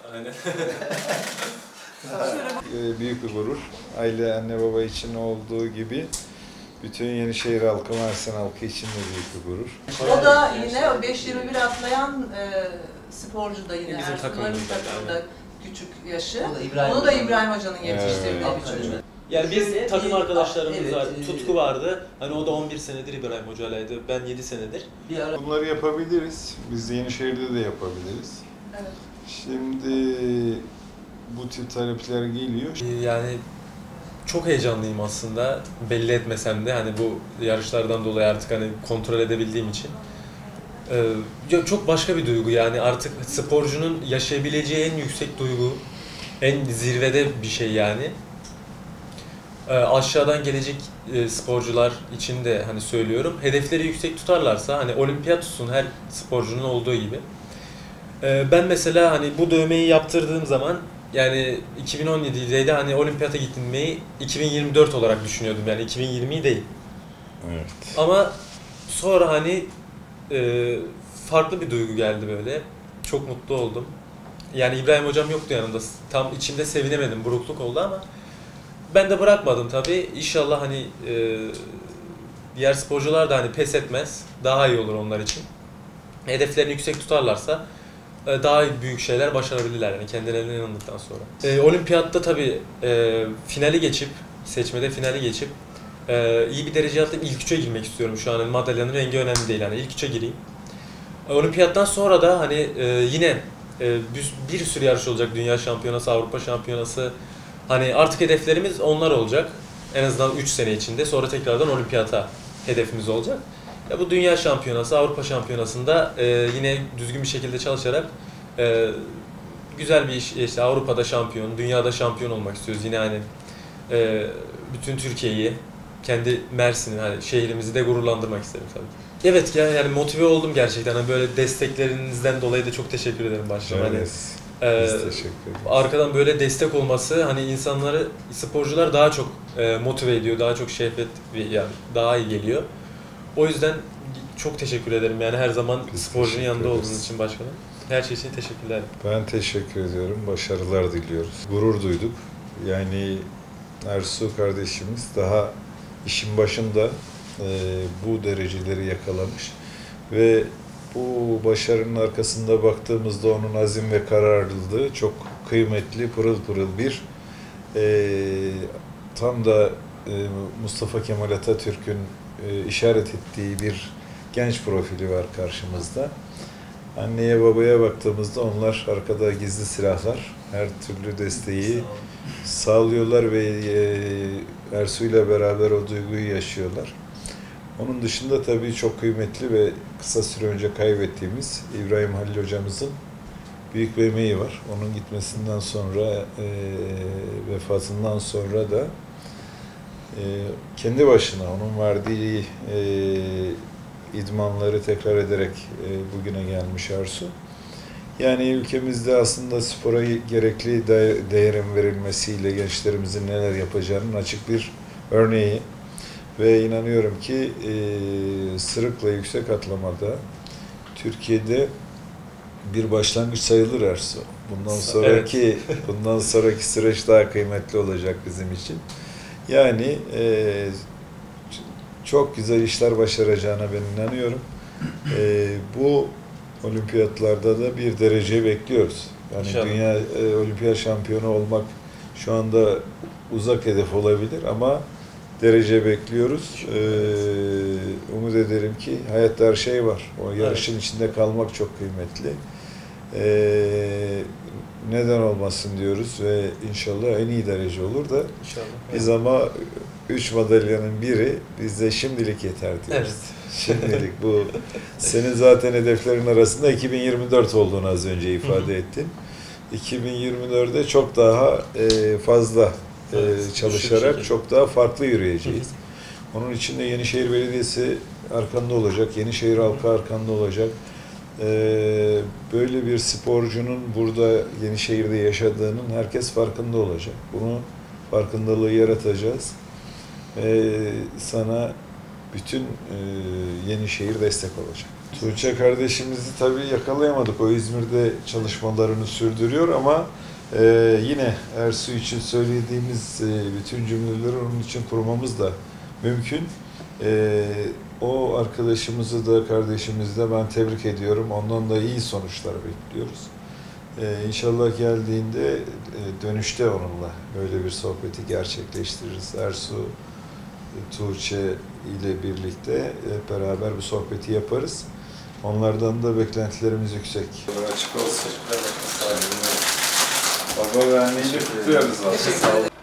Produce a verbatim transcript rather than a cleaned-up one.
Aynen. Büyük bir gurur. Aile, anne baba için olduğu gibi bütün Yenişehir halkı, Mersin halkı için de büyük bir gurur. O da yine beş yirmi bir atlayan e, sporcu da yine Bizim Ertuğrul'un takımımızda, takımında küçük yaşı. O da İbrahim, Onu da İbrahim Hoca'nın yetiştirdiği Evet. bir çocuk. Yani biz Şöyle takım bir- arkadaşlarımız evet, var. e- Tutku vardı. Hani o da on bir senedir İbrahim Hoca'ylaydı. Ben yedi senedir. Bir ara Bunları yapabiliriz. Biz de Yenişehir'de de yapabiliriz. Evet. Şimdi bu tip talepler geliyor. Yani çok heyecanlıyım aslında. Belli etmesem de hani bu yarışlardan dolayı artık hani kontrol edebildiğim için. Ee, çok başka bir duygu yani artık sporcunun yaşayabileceği en yüksek duygu, en zirvede bir şey yani. Ee, aşağıdan gelecek e, sporcular için de hani söylüyorum, hedefleri yüksek tutarlarsa hani olimpiyat tutsun her sporcunun olduğu gibi. Ee, ben mesela hani bu dövmeyi yaptırdığım zaman yani iki bin on yedi'de hani olimpiyata gitmeyi iki bin yirmi dört olarak düşünüyordum yani iki bin yirmi değil. Evet. Ama sonra hani e, farklı bir duygu geldi böyle. Çok mutlu oldum. Yani İbrahim Hocam yoktu yanımda. Tam içimde sevinemedim. Burukluk oldu ama ben de bırakmadım tabii. İnşallah hani e, diğer sporcular da hani pes etmez. Daha iyi olur onlar için. Hedeflerini yüksek tutarlarsa e, daha büyük şeyler başarabilirler yani kendilerine inandıktan sonra. E, olimpiyatta tabii e, finali geçip, seçmede finali geçip e, iyi bir derece alıp ilk üçe girmek istiyorum şu an. Yani madalyanın rengi önemli değil yani ilk üçe gireyim. E, olimpiyattan sonra da hani e, yine e, bir, bir sürü yarış olacak. Dünya şampiyonası, Avrupa şampiyonası. Hani artık hedeflerimiz onlar olacak. En azından üç sene içinde. Sonra tekrardan olimpiyata hedefimiz olacak. Ya bu dünya şampiyonası, Avrupa şampiyonasında e, yine düzgün bir şekilde çalışarak e, güzel bir iş, işte Avrupa'da şampiyon, dünyada şampiyon olmak istiyoruz. Yine hani e, bütün Türkiye'yi, kendi Mersin'i, hani şehrimizi de gururlandırmak isterim tabii. Evet ya yani motive oldum gerçekten. Hani böyle desteklerinizden dolayı da çok teşekkür ederim başta. Evet. Hani, Biz e, teşekkür ederiz. arkadan böyle destek olması hani insanları, sporcular daha çok e, motive ediyor, daha çok şehvet yani daha iyi geliyor. O yüzden çok teşekkür ederim yani her zaman Biz sporcunun teşekkür yanında ederiz. olduğunuz için başkanım. Her şey için teşekkürler. Ben teşekkür ediyorum. Başarılar diliyoruz. Gurur duyduk. Yani Ersu kardeşimiz daha işin başında e, bu dereceleri yakalamış ve bu başarının arkasında baktığımızda onun azim ve kararlılığı çok kıymetli, pırıl pırıl bir e, tam da e, Mustafa Kemal Atatürk'ün e, işaret ettiği bir genç profili var karşımızda. Anneye babaya baktığımızda onlar arkada gizli silahlar, her türlü desteği sağlıyorlar ve e, Ersu ile beraber o duyguyu yaşıyorlar. Onun dışında tabii çok kıymetli ve kısa süre önce kaybettiğimiz İbrahim Halil hocamızın büyük bir emeği var. Onun gitmesinden sonra, e, vefatından sonra da e, kendi başına onun verdiği e, idmanları tekrar ederek e, bugüne gelmiş Ersu. Yani ülkemizde aslında spora gerekli değerin verilmesiyle gençlerimizin neler yapacağının açık bir örneği. Ve inanıyorum ki e, sırıkla yüksek atlamada Türkiye'de bir başlangıç sayılır Ersu. Bundan sonraki evet. bundan sonraki süreç daha kıymetli olacak bizim için. Yani e, çok güzel işler başaracağına ben inanıyorum. E, bu olimpiyatlarda da bir derece bekliyoruz. Yani İnşallah. Dünya e, olimpiyat şampiyonu olmak şu anda uzak hedef olabilir ama derece bekliyoruz. Ee, umut ederim ki hayatta her şey var. O yarışın evet. içinde kalmak çok kıymetli. Ee, neden olmasın diyoruz ve inşallah en iyi derece olur da İnşallah. Biz evet. ama üç madalyanın biri bizde şimdilik yeter diyoruz. Evet. Şimdilik bu senin zaten hedeflerin arasında iki bin yirmi dört olduğunu az önce ifade Hı-hı. ettin. iki bin yirmi dörtte çok daha e, fazla Evet, çalışarak çok daha farklı yürüyeceğiz. Onun için de Yenişehir Belediyesi arkanda olacak, Yenişehir halkı arkanda olacak. Ee, böyle bir sporcunun burada Yenişehir'de yaşadığının herkes farkında olacak. Bunu farkındalığı yaratacağız. Ee, sana bütün e, Yenişehir destek olacak. Tuğçe kardeşimizi tabii yakalayamadık. O İzmir'de çalışmalarını sürdürüyor ama e, yine Ersu için söylediğimiz e, bütün cümleleri onun için kurmamız da mümkün. E, o arkadaşımızı da kardeşimizi de ben tebrik ediyorum. Ondan da iyi sonuçlar bekliyoruz. E, İnşallah geldiğinde e, dönüşte onunla böyle bir sohbeti gerçekleştiririz. Ersu, Tuğçe ile birlikte hep beraber bu sohbeti yaparız. Onlardan da beklentilerimiz yüksek. Açık olsun. Baba vermeyi kutluyoruz. Teşekkür ederim.